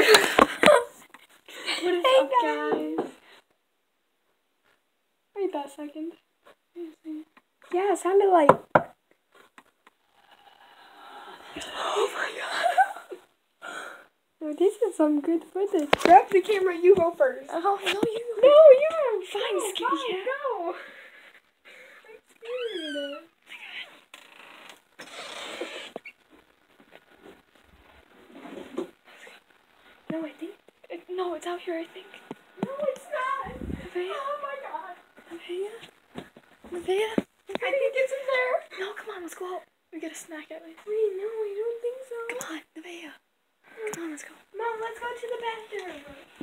What is up, guys? Wait that second. Yeah, it sounded like. Oh my god. Oh, this is some good footage. Grab the camera, you go first. Oh, no, you. No, you. Fine, no, skinny fine, cat. go. I'm scared. No, I think. No, it's out here, I think. No, it's not. Nevaeh? Oh my god. Nevaeh? Nevaeh? I think it's in there. No, come on, let's go out. We get a snack at least. Wait, no, I don't think so. Come on, Nevaeh. Come on, let's go. Mom, let's go to the bathroom.